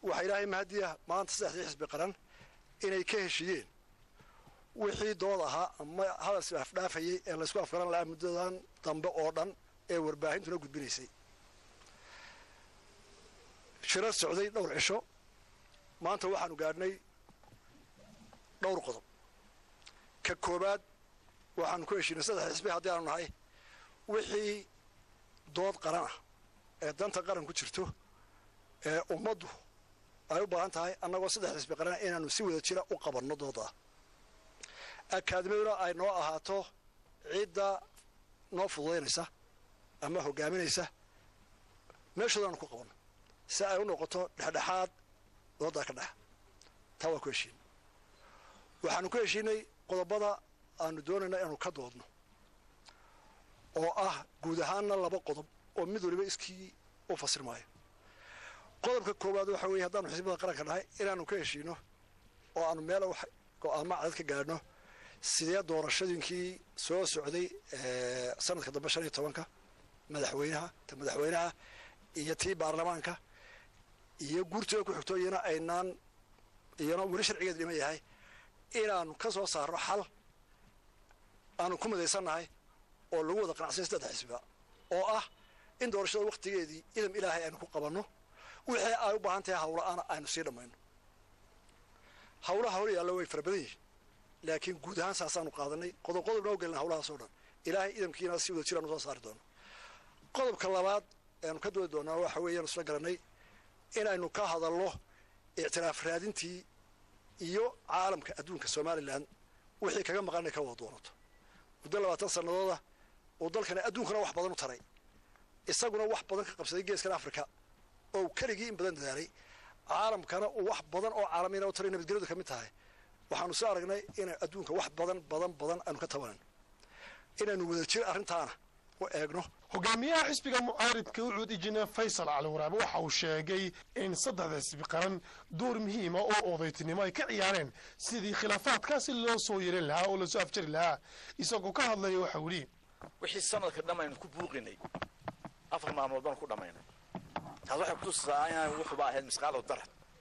waxa ilaahay mahadiya maanta saddexdii xisbi qaran inay ka heshiyeen wixii dood ahaa ama hadal afdhaafayay ee la isku afgaran lahaa muddadan dambe oo dhan ee warbaahintuna gudbinaysay shirar socday dhowr cisho maanta waxaanu gaadhnay dhowr qodob ka koobaad waxaanu ku heshiinay saddex xisbi haddii aanu nahay wixii dood qaran ah ee danta qaran ku jirto ee ummaddu ay u baahan tahay annagoo saddex xisbi qaran inaanu si wada jira u qabanno dooda akaadimiyaduna ay noo ahaato cidda noo fududaynaysa ama hogaaminaysa meeshoodaanu ku qabanno si ay u noqoto dhexdhexaad doodaa ka dhex taa waa ku heshiin waxaanu ku heshiinay qodobada aanu doonayna inaanu ka doodno oo ah guud ahaanna laba qodob oo mid waliba iskii u fasirmaayo qodobka koowaad waxa weeye haddaanu xisbada qaranka nahay inaanu ka heshiino oo aanu meel go'aamo cadad ka gaadhno sidee doorashadiinkii soo socday sanadka dambe 15 madaxweynaha iyo tii baarlamaanka iyo guurtooda ku xigto iyana weli sharcigeed dhiman yahay inaanu ka soo saarno xal aanu ku midaysannahay oo lagu wada qanacsan saddex xisbiga oo ah in doorashada waqtigeedii idam ilaahay aynu ku qabanno wixii ay u baahan tahay hawlaana aynu sii dhammayno hawlaha yaalla way farabadan yihiin laakiin guud ahaan saasaanu qaadanay qodobna u gelin hawlahaas oo dhan ilaahay idamkiina si wada jiraan soo saari doono qodobka labaad aynu ka doodi doonaa waxa weeyaan isla garanay inaynu ka hadalno ictiraaf raadintii iyo caalamka adduunka Soomaaliland wixii kaga maqanay ka wada doonato muddo 20 sanadooda oo dalkana adduunkana wax badan u taray isaguna wax badan ka qabsaday geeska Afrika oo kaligii in badan dadaalay caalamkana wax badan oo caalamiina u taray nabadgelyada kamid tahay waxaanu soo aragnay in adduunka wax badan aanu ka tabanan inaanu wada jir arrintaana oo eegno hogaamiyaha xisbiga mucaaridka Ucuud Injineer Faysal Cali Waraabe waxa uu sheegay in saddexda xisbi qaran door muhiim ah oo odaytinimo ay ka ciyaareen sidii khilaafaadkaasi loo soo yeerin lahaa oo la soo afjari lahaa isagoo ka hadlaya waxa uu leeyahay wixii sanadka dhamaan ku buuqinay afar maalmood baan ku dhamaynay taas waxa ku tusaayaan wuxuu baahay misqaalo dar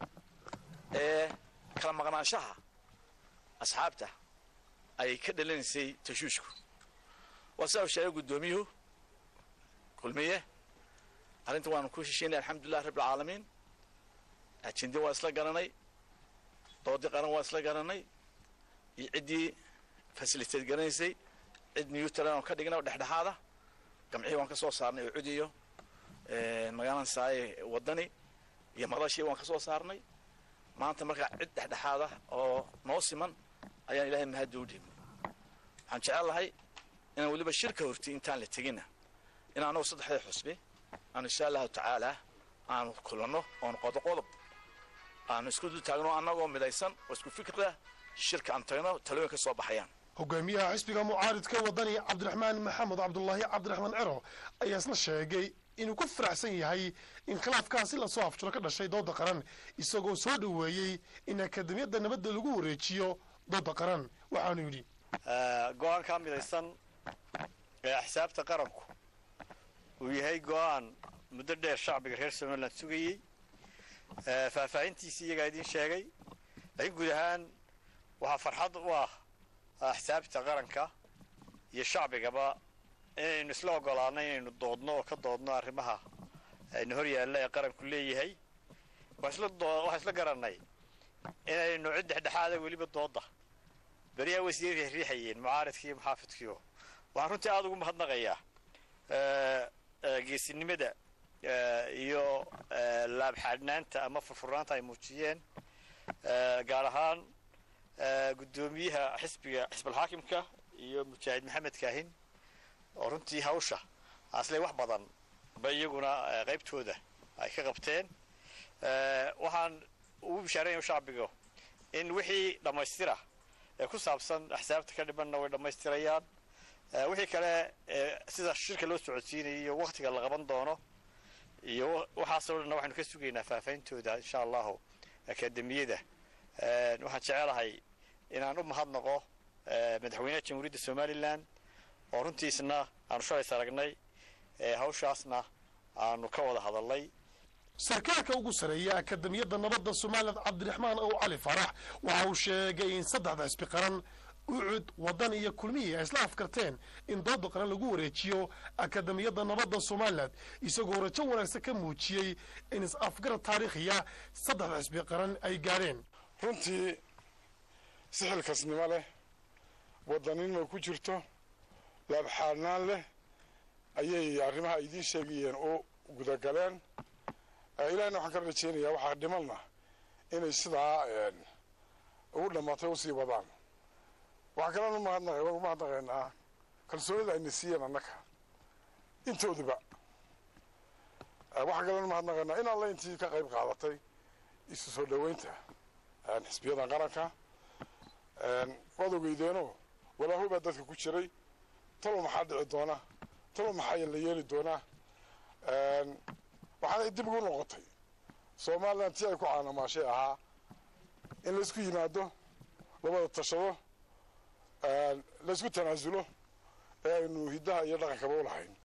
kala maqnaanshaha asxaabta ay ka dhalaysay tashuushku وسأو شيء قدوميه كل مية هل أنتوا عن كل شيء الحمد لله رب العالمين عشان واصلة قرني طودي قرن واصلة قرني يعدي فاسيلتيت قرني سي عد نيوتران وكدقنا ودحد هذا جمعيه وان كسو صارني وعديو مجانا ساي ودني يمرضى شيء وان كسو صارني ما أنت مرجع عد دحد هذا أو موسما أيان إلهي مهدودين عن شاء الله هاي إن ولي بالشركة ورتي إنتان لتجينا إن أنا وصلت حي حسبي أنا إن شاء الله تعالى أنا كلنا أنا قاعد قلب أنا سكوت تاجنا أنا قوم بدايسان وسكوت فكرة الشركة أنتنا تلوين كصوب حيان hogaamiyaha xisbiga mucaaridka wadani Cabdiraxmaan Maxamed Cabdullaahi Cabdiraxmaan Ciro ayaa isna sheegay inuu ku faraxsan yahay in khilaafkaasi la soo afjaro ka dhashay dooda qaran isagoo soo dhaweeyay in akademiyada nabadda lagu wareejiyo dooda qaran waxaanu yiri go'aan ka midaysan xisaabta qaranku uu yahay go'aan muddo dheer shacbiga reer Soomaaliland sugayay faafahintiisa iyaga idin sheegay ay guud ahaan waxa farxad u ah xisaabta qaranka iyo shacbigaba inaynu isla ogolaanay inaynu doodno oo ka doodno arrimaha aynu hor yaalla ee qaranku leeyahay waxa isla garanay inaynu cid dhexdhexaad weliba dooda bariya wasiirka riixayeen mucaaradkii muxaafidkii waxaan runtii aad ugu mahadnaqayaa geesinimada iyo laabxadnaanta ama furfurnaanta ay muujiyeen gaar ahaan gudoomiyaha xisbul haakimka iyo mujaahid maxamed kaahin oo runtii hawsha aslee wax badan ba iyaguna qaybtooda ay ka qabteen waxaan ugu bishaaraynayaa shacbiga in wixii dhamaystira ee ku saabsan xisaabta ka dhimanna way dhamaystirayaan wixii kale sida shirka loo socodsiinayo iyo waqtiga la qaban doono iyo waxaas oo dhan waxaanu ka sugaynaa faahfaahintooda insha Allah akademiyada waxaan jecelahay inaan u mahadnaqo madaxweynaha jamhuuriyadda Soomaaliland oo runtiisna aanu shalay aragnay hawshaasna aanu ka wada hadalnay sarkaalka ugu sareeya akademiyadda nabadda somaliland cabdiraxmaan ow cali farax waxa uu sheegay in saddexda xisbi qaran ucud waddan iyo kulmiyi ay isla afkarteen in dooda qaran lagu wareejiyo akademiyadda nabadda somaliland isagoo rajo wanaagsan ka muujiyey in is-afgarad taariikhiya saddexda xisbi qaran ay gaadheen runtii sixilkasnimo leh waddaninimo ku jirto laabxaadnaan leh ayay arrimaha idiin sheegayeen oo gudagaleen ilaahina waxaan ka rajaynayaa waxaa dhimalna inay sidaa ugu dhammaatay usii wadaan waxaa kalena mahadnaqaynaa kalsoonida ayna siiyeen annaka intooduba waxaa kalena mahadnaqaynaa in alla intii ka qayb qaadatay isu soo dhoweynta xisbiyadan qaranka waad ogeydeenoo walaaho baa dadka ku jiray talo maxaa dhici doona talo maxaa la yeeli doonaa waxaanay dib ugu noqotay somaliland tii ay ku caanamaashay ahaa in laysku yimaado labada tashado laysku tanaasulo ee aynu hiddaha iyo dhaqankaba u lahayn